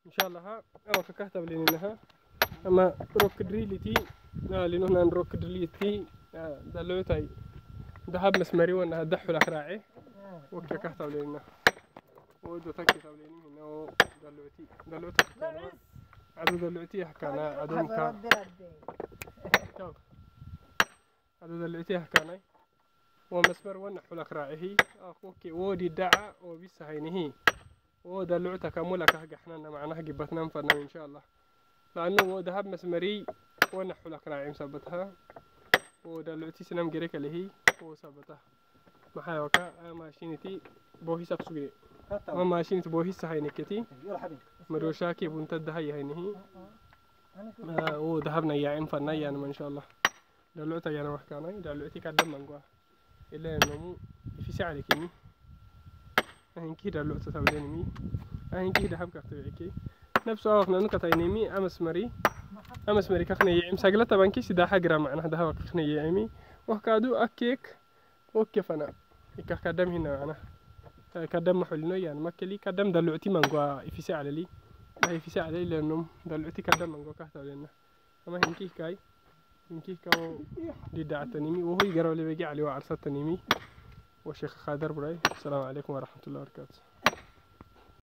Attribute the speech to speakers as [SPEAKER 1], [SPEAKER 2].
[SPEAKER 1] إن شاء الله ها أو ككهتب لينها أما روك دريلتي لأنه روك دريلتي دلوتي ذهب مسمري وأنها دحول أخراعي وككهتب لينها ودو تكتب ليني هنا دلوتي عدو دلوتي حكانا عدو دلوتي حكانا ومسمر ونحول أخراعه أخوكي ودي دعا وبيسهينه ودلوتك كمولك حنا معنا جبتنا فنا إن شاء الله لأنه ذهب مسمري ونحول أخراعي مثبتها ودلوتي سنام جريك اللي هي وثبتها maxay waka maashiniti boohis absugine maashiniti boohis hayneketi madoshaki buntada hayhaynihi oo dahabna yaa'in fanayaan ma insha Allah dalota yana wax kaanay daloti ka dhamman gwa ilaa nomu ifisi alikini ahinki dalota tablenimi ahinki dahab ka tabeeki nafsu awqna nukataynimi amasmari ka khnaye imsaglata banki sida hagra macna dahab ka khnaye imi وكادو أكيك وكيفنا كدم هنا أنا كدم محلنا يعني ما كلي كدم دلوعتي مانجوا في ساعة لي هاي في ساعة لي لأنهم دلوعتي كدم مانجوا كهتا لنا أما هنكي كاو دي دعتنيمي وهو يقرأ لي بيجي عليه وعرصة تنيمي والشيخ خادر براي السلام عليكم ورحمة الله وبركاته.